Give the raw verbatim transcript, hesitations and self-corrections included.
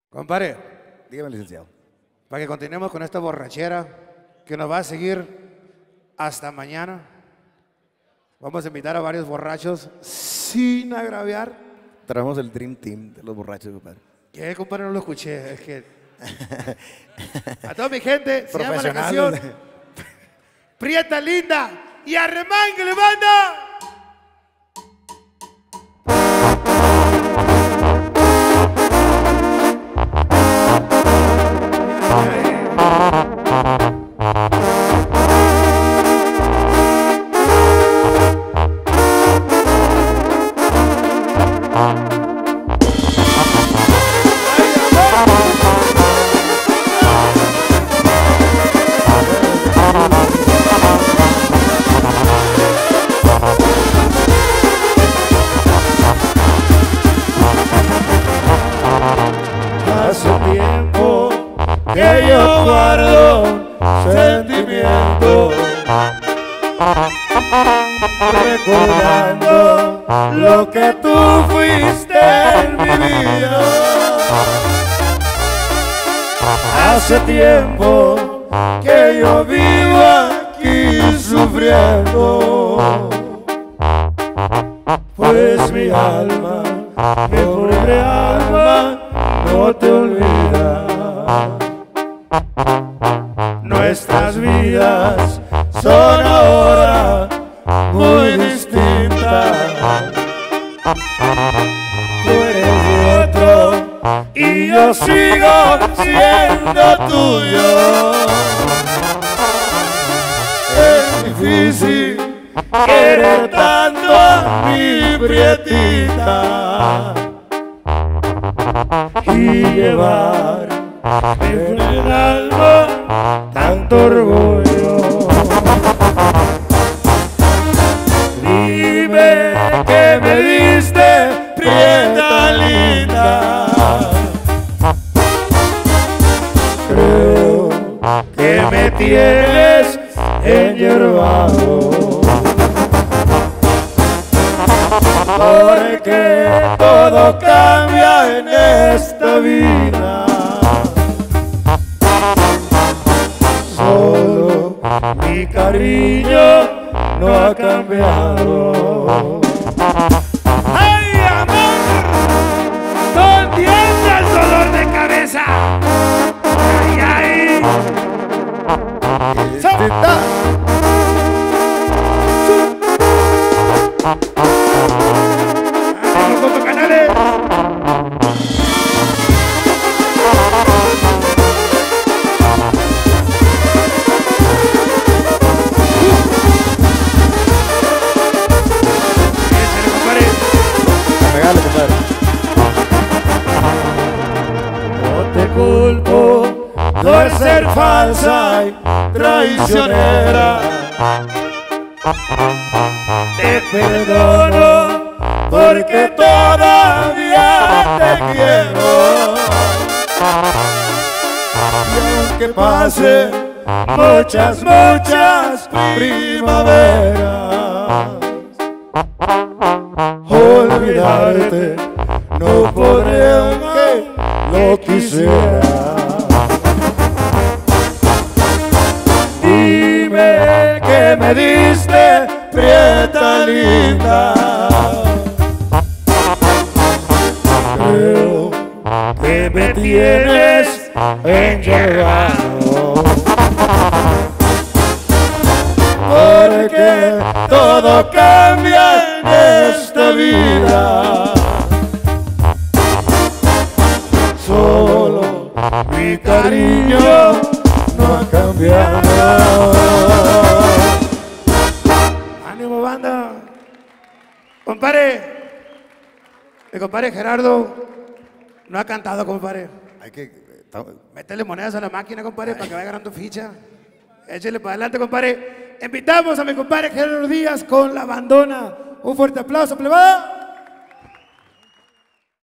Compadre, dígame, licenciado. para que continuemos con esta borrachera que nos va a seguir hasta mañana, vamos a invitar a varios borrachos sin agraviar. Traemos el Dream Team de los borrachos, compadre. ¿Qué, compadre? No lo escuché. Es que a toda mi gente se llama la canción Prieta Linda y Arremangue, banda. Hace tiempo que yo guardo sentimientos, recordando lo que tú fuiste en mi vida. Hace tiempo que yo vivo aquí sufriendo, pues mi alma, mi pobre alma, no te olvida. Nuestras vidas son ahora muy distintas. Tú eres de otro y yo sigo siendo tuyo. Es difícil querer tanto a mi prietita y llevar en el alma tanto orgullo. Dime que me diste, prieta linda. Creo que me tienes enyerbado, porque todo cambia en esta vida. Solo mi cariño no ha cambiado. ¡Ay, amor! ¡No entiendes el dolor de cabeza! ¡Ay, ay! ¡Salta! ¡Ay, como canales! Regalo, compadre. No te culpo por ser falsa y traicionera. Te perdono porque todavía te quiero. Y aunque pase muchas, muchas primaveras, olvidarte no podré aunque lo quisiera. Dime que me diste, prieta linda. Creo que me tienes enyerbado, porque todo cambia en esta vida. Solo mi cariño no ha cambiado. ¡Ánimo, banda! Compadre, mi compadre Gerardo no ha cantado, compadre. Hay que... Métele monedas a la máquina, compadre, para que vaya ganando ficha. Échele para adelante, compadre. Invitamos a mi compadre Gerardo Díaz con La Bandona. Un fuerte aplauso, plebada.